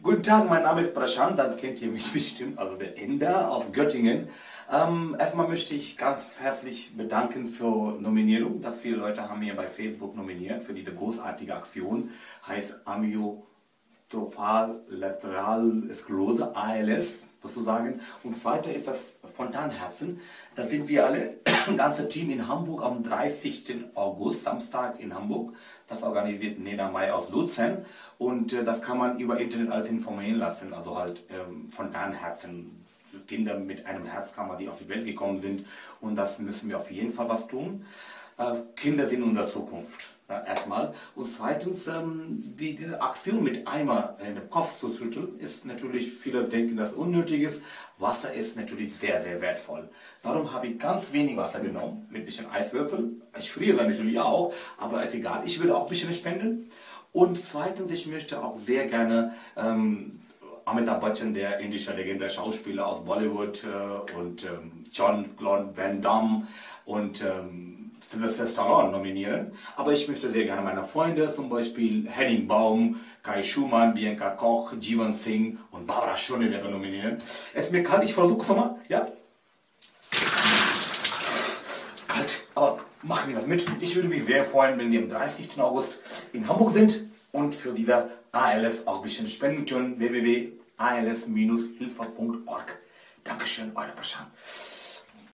Guten Tag, mein Name ist Prashant, dann kennt ihr mich bestimmt, also der Ender aus Göttingen. Erstmal möchte ich ganz herzlich bedanken für Nominierung, dass viele Leute haben mir bei Facebook nominiert für diese großartige Aktion, heißt Amyotrophal Lateral Sklerose, ALS sozusagen. Und das zweite ist das Fontanherzen. Da sind wir alle, ein ganzes Team in Hamburg am 30. August, Samstag in Hamburg. Das organisiert Nena May aus Luzern. Und das kann man über Internet alles informieren lassen, also halt Fontanherzen. Kinder mit einem Herzkammer, die auf die Welt gekommen sind. Und das müssen wir auf jeden Fall was tun. Kinder sind unsere Zukunft, erstmal. Und zweitens, wie diese Aktion mit Eimer in den Kopf zu schütteln, ist natürlich, viele denken, dass es unnötig ist. Wasser ist natürlich sehr, sehr wertvoll. Darum habe ich ganz wenig Wasser genommen, mit ein bisschen Eiswürfel. Ich friere natürlich auch, aber ist egal, ich will auch ein bisschen spenden. Und zweitens, ich möchte auch sehr gerne Amitabh Bachchan, der indische Legende, Schauspieler aus Bollywood und John-Claude Van Damme und Sylvester Stallone nominieren. Aber ich möchte sehr gerne meine Freunde, zum Beispiel Henning Baum, Kai Schumann, Bianca Koch, Jeevan Singh und Barbara Schöneberger nominieren. Es ist mir kalt, ich versuche es nochmal, ja? Kalt, aber machen wir das mit. Ich würde mich sehr freuen, wenn Sie am 30. August in Hamburg sind und für diese ALS auch ein bisschen spenden können. www.als-hilfe.org. Dankeschön, euer Prashant.